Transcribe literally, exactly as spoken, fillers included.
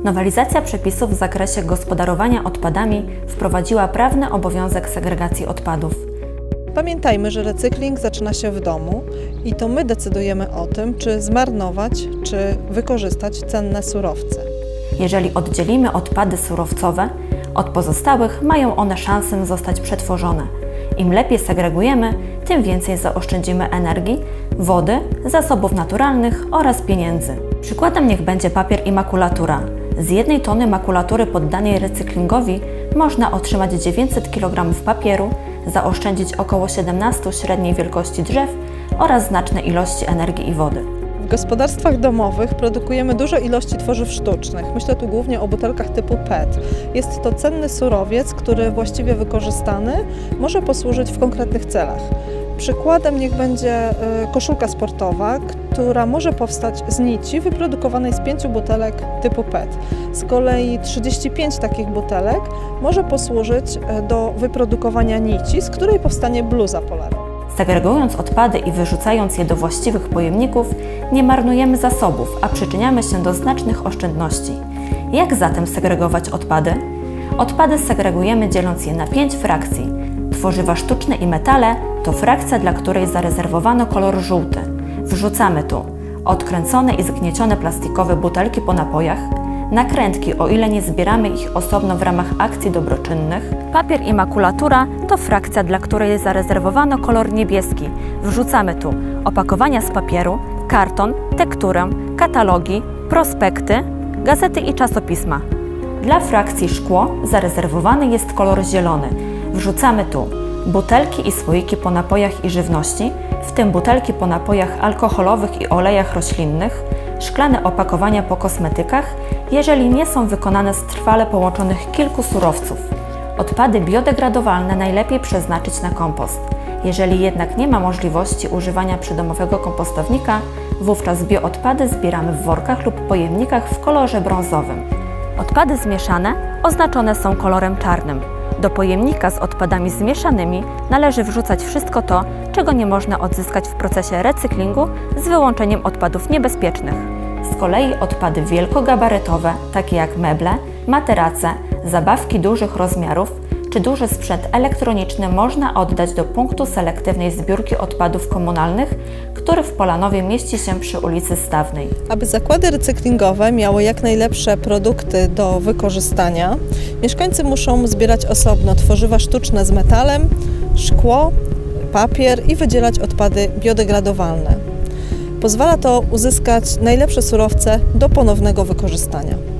Nowelizacja przepisów w zakresie gospodarowania odpadami wprowadziła prawny obowiązek segregacji odpadów. Pamiętajmy, że recykling zaczyna się w domu i to my decydujemy o tym, czy zmarnować, czy wykorzystać cenne surowce. Jeżeli oddzielimy odpady surowcowe od pozostałych, mają one szansę zostać przetworzone. Im lepiej segregujemy, tym więcej zaoszczędzimy energii, wody, zasobów naturalnych oraz pieniędzy. Przykładem niech będzie papier i makulatura. Z jednej tony makulatury poddanej recyklingowi można otrzymać dziewięćset kilogramów papieru, zaoszczędzić około siedemnaście średniej wielkości drzew oraz znaczne ilości energii i wody. W gospodarstwach domowych produkujemy duże ilości tworzyw sztucznych. Myślę tu głównie o butelkach typu P E T. Jest to cenny surowiec, który właściwie wykorzystany może posłużyć w konkretnych celach. Przykładem niech będzie koszulka sportowa, która może powstać z nici wyprodukowanej z pięciu butelek typu P E T. Z kolei trzydzieści pięć takich butelek może posłużyć do wyprodukowania nici, z której powstanie bluza polarna. Segregując odpady i wyrzucając je do właściwych pojemników, nie marnujemy zasobów, a przyczyniamy się do znacznych oszczędności. Jak zatem segregować odpady? Odpady segregujemy dzieląc je na pięć frakcji. Tworzywa sztuczne i metale to frakcja, dla której zarezerwowano kolor żółty. Wrzucamy tu odkręcone i zgniecione plastikowe butelki po napojach, nakrętki, o ile nie zbieramy ich osobno w ramach akcji dobroczynnych. Papier i makulatura to frakcja, dla której zarezerwowano kolor niebieski. Wrzucamy tu opakowania z papieru, karton, tekturę, katalogi, prospekty, gazety i czasopisma. Dla frakcji szkło zarezerwowany jest kolor zielony. Wrzucamy tu butelki i słoiki po napojach i żywności, w tym butelki po napojach alkoholowych i olejach roślinnych, szklane opakowania po kosmetykach, jeżeli nie są wykonane z trwale połączonych kilku surowców. Odpady biodegradowalne najlepiej przeznaczyć na kompost. Jeżeli jednak nie ma możliwości używania przydomowego kompostownika, wówczas bioodpady zbieramy w workach lub pojemnikach w kolorze brązowym. Odpady zmieszane oznaczone są kolorem czarnym. Do pojemnika z odpadami zmieszanymi należy wrzucać wszystko to, czego nie można odzyskać w procesie recyklingu, z wyłączeniem odpadów niebezpiecznych. Z kolei odpady wielkogabarytowe, takie jak meble, materace, zabawki dużych rozmiarów czy duży sprzęt elektroniczny można oddać do punktu selektywnej zbiórki odpadów komunalnych, który w Polanowie mieści się przy ulicy Stawnej. Aby zakłady recyklingowe miały jak najlepsze produkty do wykorzystania, mieszkańcy muszą zbierać osobno tworzywa sztuczne z metalem, szkło, papier i wydzielać odpady biodegradowalne. Pozwala to uzyskać najlepsze surowce do ponownego wykorzystania.